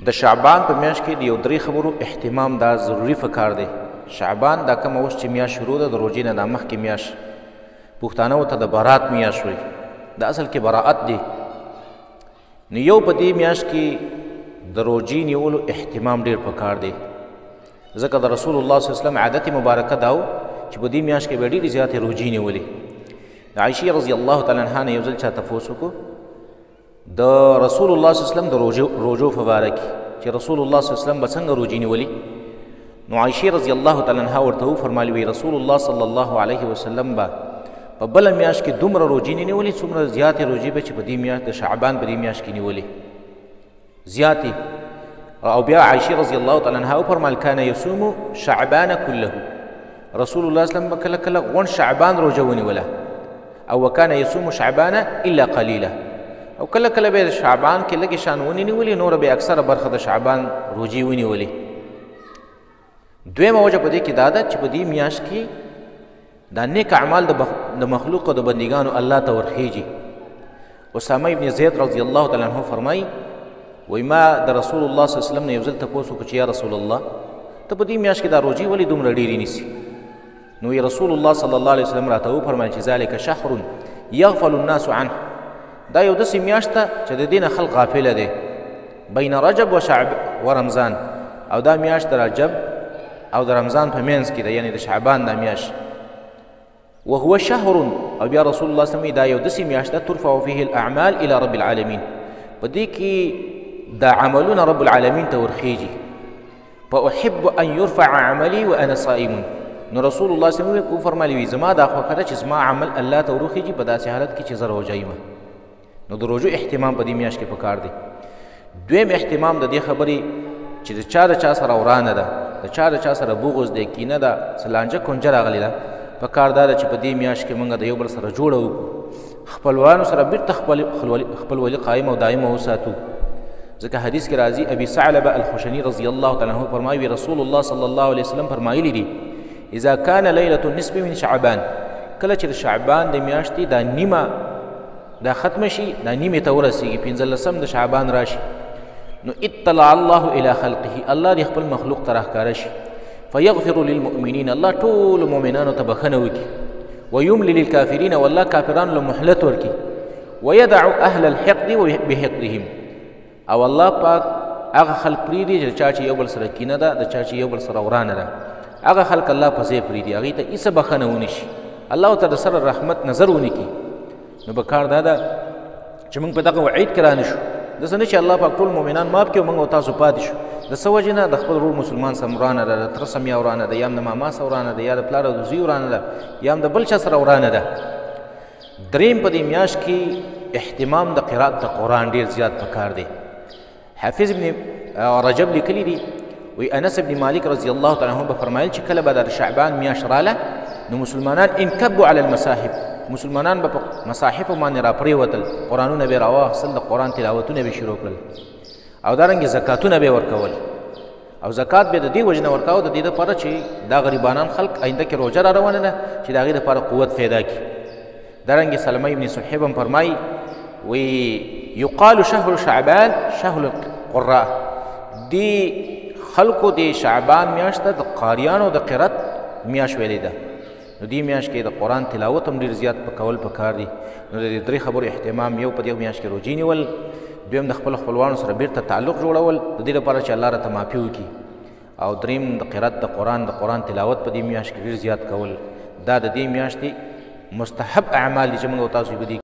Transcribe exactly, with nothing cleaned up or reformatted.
د شعبان په میاشت کې د یو درې خبرو اهتمام دا ضروري پکار دی. شعبان دا کومه اوس چې میاشت شروع ده د روژې نه دا مخکې میاشت پښتانه ورته د برات میاشت وایي، د اصل کې براعت دی. نو یو په دې میاشت کې د روژې نیولو اهتمام ډېر پکار دی، ځکه د رسول الله صلی الله علیه وسلم عادت مبارکه دا و چې په دې میاشت کې به ډېرې زیاتې روژې نیولې. د عایشې رضی الله تعالی عنها نه یو ځل چا تپوس وکړو د رسول الله صلی الله علیه وسلم د روژو روژو په باره کې چې رسول الله صلی الله علیه وسلم به څنګه روژې نیولې. نو عایشې رضی الله تعالی عنها ورته وفرمایي وی رسول الله صلی الله علیه وسلم به په بله میاشت کې دومره روژې نه نیولې څومره زیاتې روژې به چې په دې میاشت د شعبان په دې میاشت کې نیولې زیاتې. او بیا عایشې رضی الله تعالی عنها وفرمایل کان یصوم شعبان کله، رسول الله صلی الله علیه وسلم به کله کله غونډ شعبان روژه ونیوله، او وکان یصوم شعبان الا قلیله، او کله کله به شعبان کې لږې شان ونې نیولې، نوره به اکثره برخه د شعبان روژې ونیولې. دویمه وجه په دې کې دا ده چې په دې میاشت کې دا نیک اعمال د مخلوق او د بندګانو الله ته ورخیږي. اسامه ابن زید رضی الله تعالی عنه فرمایي وایي ما د رسول الله صلی الله علیه وسلم نه یو ځل تپوس وکړو چې یا رسول الله ته په دې میاشت کې دا روژې ولې دومره ډېرې نیسي؟ نو رسول الله صلی الله علیه وسلم راته وفرمایل چې ذلک شهر یغفل الناس عنه، دا یو داسې میاشت ده چې د دې نه خلق غافله دی، بین رجب و شعب و رمضان، او دا میاشت د رجب او د رمضان په منځ کې ده، یعنی د شعبان دا میاشت. وهو شهر، او بیا رسول الله صلی الله علیه وسلم دا یو داسې میاشت ده ترفع فیه الاعمال الی رب العالمین، په دې کې دا عملونه رب العالمین ته ورخیږي. فاحب ان یرفع عملی وانا صائم، نو رسول الله صلی الله علیه وسلم وفرمایي وي زما دا خوښه ده چې زما عمل الله ته ورخیږي په داسې حالت کې چې زه روژه یم. نو د روژو اهتمام په دې میاشت کې پکار دی. دویم اهتمام د دې خبرې چې د چا د چا سره ورانه ده، د چا د چا سره بغض دی، کینه ده، څه لانجه کونجه راغلې ده، پکار دا ده چې په دې میاشت کې موږ د یو بل سره جوړه وکړو، خپلوانو سره بیرته خپلولي قایم او دایمه وساتو. ځکه حدیث کې راځي ابي ثعلبه الخشني رضی الله تعالی عنه فرمایي رسول الله صلی الله علیه وسلم فرمایلی دي اذا کان لیلة النصف من شعبان، کله چې د شعبان د میاشتې دا نیمه دا ختم شي، دا نیمې ته ورسیږي، پنځلسم د شعبان راشي، نو اطلع الله الى خلقه، الله د خپل مخلوق ته راښکاره شي، فیغفر للمؤمنین، الله ټولو مؤمنانو ته بخښنه وکړي، ویملی للکافرین، والله کافرانو له مهلت ورکړي، ویدع اهل الحقد بحقدهم، او الله پاک هغه خلق پرېږدي چې چا چې یو بل سره کینه ده، د چا چې یو بل سره ورانه ده، هغه خلق الله په ځای پرېږدي، هغوی ته هېڅ بخښنه ونه شي، الله ورته د سره رحمت نظر ونه کړي. نو په کار دا ده چې موږ په دغه وعید کې رانه شو، داسې نه چې الله پاک ټول مؤمنان ماف کړي او موږ او تاسو پاتې شو. د څه وجې نه؟ د خپل ورور مسلمان سره ورانه ده، د تره سم یا ورانه ده، یا هم د ماما سره ورانه ده، یا د پلار او د زوی ورانه ده، یا هم د بل چا سره ورانه ده. دریم په دې میاشت کې اهتمام د قرات د قرآن ډېر زیات پکار دی. حافظ ابن رجب لیکلی دي وی انس ابن مالک رضی الله تعالی عنه به فرمایل چې کله به د شعبان میاشت راله نو مسلمانان انکبوا علی المصاحف، مسلمانان به په مصاحفو باندې راپرېوتل، قرآنونه به یې راواخیستل، د قرآن تلاوتونه به یې شروع کړل، او دارنګې زکاتونه به یې ورکول، او زکات به د دې وجې نه ورکاوه د دې دپاره چې دا غریبانان خلق آینده کې روژه را روانه ده چې د هغې دپاره قوت پیدا کړي. دارنګې سلمه ابن صحیب هم فرمایي وی یقال شهر شعبان شهر القراء، دی خلقو د شعبان میاشت ته د قاریانو د قرت میاشت ویلې ده. نو دې میاشت کې د قرآن تلاوت هم ډېر زیات کول پکار دي. نو د دې درې خبرو اهتمام، یو په دې میاشت کې روژې نیول، دویم د خپلو خپلوانو سره بیرته تعلق جوړول د دې لپاره چې الله راته معافي وکړي، او دریم د قرات د قرآن د قرآن تلاوت په دې میاشت کې ډېر زیات کول. دا د دې میاشتې مستحب اعمال دي چې موږ او تاسو یې